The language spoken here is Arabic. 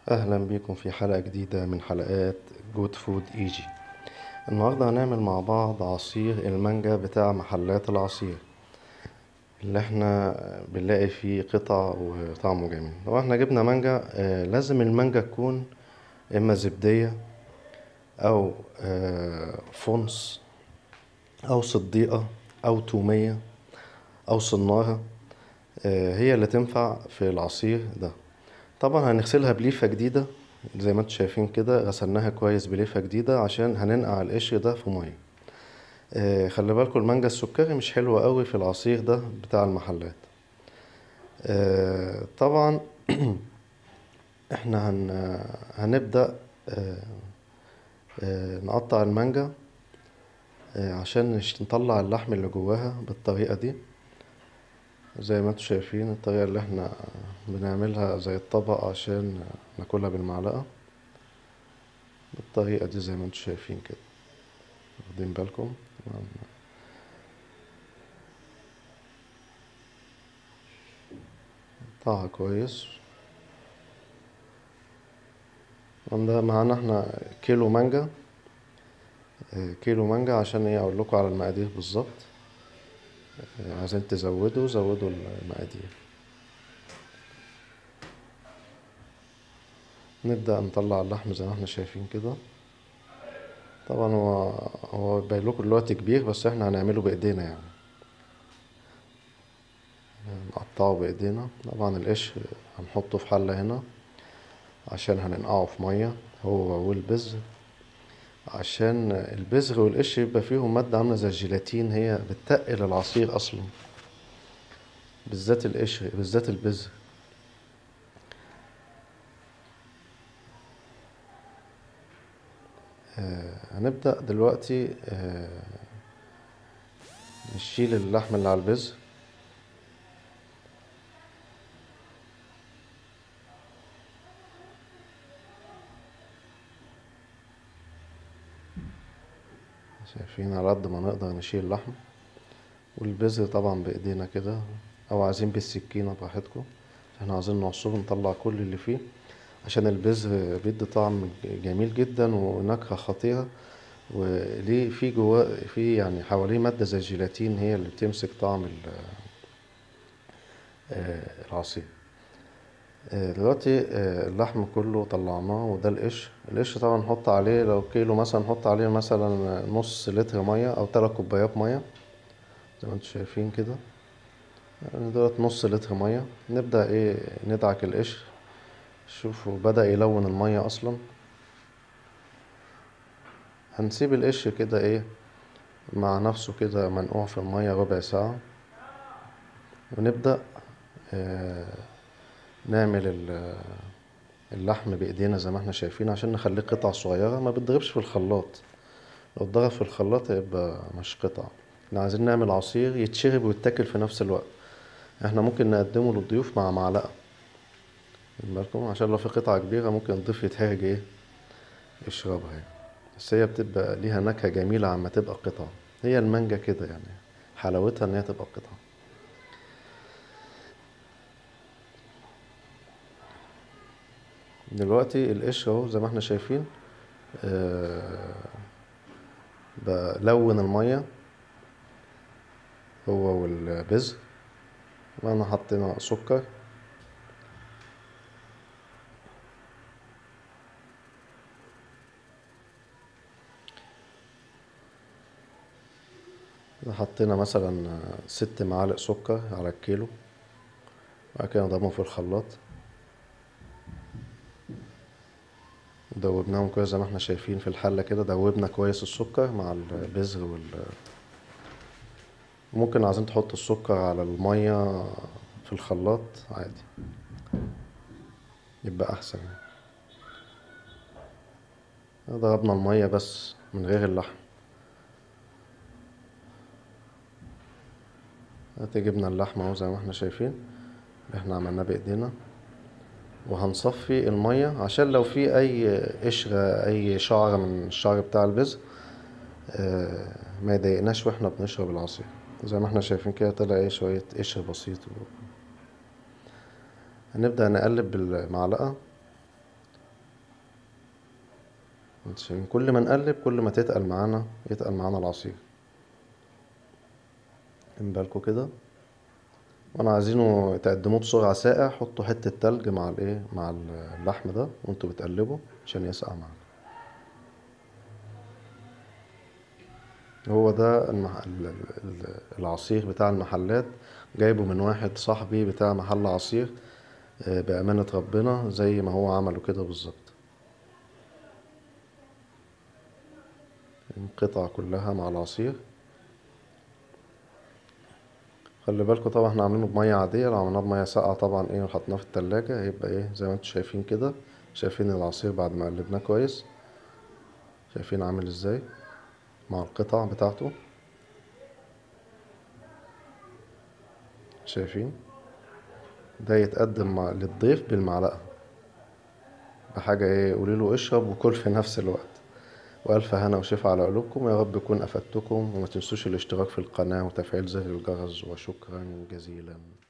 اهلا بيكم في حلقة جديدة من حلقات جود فود ايجي. النهاردة هنعمل مع بعض عصير المانجا بتاع محلات العصير اللي احنا بنلاقي فيه قطع وطعمه جميل. لو احنا جبنا مانجا لازم المانجا تكون اما زبدية او فونس او صديقة او تومية او صنارة. هي اللي تنفع في العصير ده. طبعا هنغسلها بليفة جديدة زي ما انتم شايفين كده، غسلناها كويس بليفة جديدة عشان هننقع القشر ده في مية. خلي بالكم المانجا السكري مش حلوة قوي في العصير ده بتاع المحلات. طبعا احنا هنبدأ آه، نقطع المانجا عشان نطلع اللحم اللي جواها بالطريقة دي. زي ما انتم شايفين الطريقة اللي احنا بنعملها زي الطبق عشان ناكلها بالمعلقة بالطريقة دي زي ما انتم شايفين كده. واخدين بالكم؟ نقطعها كويس. ده معانا احنا كيلو مانجا. كيلو مانجا عشان ايه اقول لكم على المقادير بالظبط. عايزين تزودوا زودوا المقادير. نبدأ نطلع اللحم زي ما احنا شايفين كده. طبعا هو باين لكم دلوقتي كبير بس احنا هنعمله بايدينا يعني نقطعه بايدينا. طبعا القشر هنحطه في حلة هنا عشان هننقعه في مية هو والبذر، عشان البذر والقشر يبقى فيهم مادة عاملة زي الجيلاتين، هي بتتقل العصير اصلا، بالذات القشر بالذات البذر. هنبدأ دلوقتي نشيل اللحم اللي على البذر. شايفين على قد ما نقدر نشيل اللحم، والبذر طبعا بايدينا كده او عايزين بالسكينة براحتكم. احنا عايزين نعصره نطلع كل اللي فيه عشان البذر بيدي طعم جميل جدا ونكهة خطيرة، وليه في جواه في يعني حواليه مادة زي الجيلاتين هي اللي بتمسك طعم العصير. دلوقتي اللحم كله طلعناه وده القشر. القشر طبعا نحط عليه لو كيلو مثلا نحط عليه مثلا نص لتر مية او 3 كوبايات مية زي ما انتم شايفين كده. يعني دولت نص لتر مية. نبدأ ايه ندعك القشر. شوفوا بدأ يلون المية اصلا. هنسيب القشر كده ايه مع نفسه كده منقوع في المية ربع ساعة، ونبدأ آه، نعمل اللحم بإيدينا زي ما احنا شايفين عشان نخليه قطع صغيرة ما بتضربش في الخلاط. لو اتضرب في الخلاط هيبقى مش قطع. احنا عايزين نعمل عصير يتشرب ويتاكل في نفس الوقت. احنا ممكن نقدمه للضيوف مع معلقة، خد بالكم، عشان لو في قطعة كبيرة ممكن الضيف يتحرج ايه يشربها يعني. بس هي بتبقى ليها نكهة جميلة عما تبقى قطعة. هي المانجا كده يعني حلاوتها ان هي تبقى قطعة. دلوقتي القشر اهو زي ما احنا شايفين آه، بلون المية هو والبذر. وانا حطينا سكر. حطينا مثلا 6 معالق سكر على الكيلو. وبعد كده نضربهم في الخلاط دوبناهم كويس زي ما احنا شايفين في الحلة كده. دوبنا كويس السكر مع البذر ممكن عايزين تحطوا السكر على المية في الخلاط عادي يبقى احسن يعني. ضربنا المية بس من غير اللحم. جبنا اللحمة اهو زي ما احنا شايفين اللي احنا عملناه بايدينا. وهنصفي المية عشان لو في اي قشرة اي شعرة من الشعر بتاع البذر ما يضايقناش واحنا بنشرب العصير. زي ما احنا شايفين كده طلع ايه شوية قشر بسيط. هنبدأ نقلب بالمعلقة عشان كل ما نقلب كل ما يتقل معانا العصير. خدين بالكوا كده. وانا عايزينه تقدموه بسرعة ساقع، حطوا حتة تلج مع مع اللحم ده وانتوا بتقلبوا عشان يسقع معانا. هو ده العصير بتاع المحلات، جايبه من واحد صاحبي بتاع محل عصير، بأمانة ربنا زي ما هو عمله كده بالظبط. القطع كلها مع العصير. خلي بالكوا طبعا احنا عاملينه بمية عادية، لو عملناه بمية ساقعة طبعا وحطيناه في التلاجة هيبقى زي ما انتوا شايفين كده. شايفين العصير بعد ما قلبناه كويس، شايفين عامل ازاي مع القطع بتاعته. شايفين ده يتقدم للضيف بالمعلقة، بحاجة قوليله اشرب وكل في نفس الوقت. وألف هنا وشفا على قلوبكم، يا رب يكون أفدتكم، وما تنسوش الاشتراك في القناة وتفعيل زر الجرس، وشكرا جزيلا.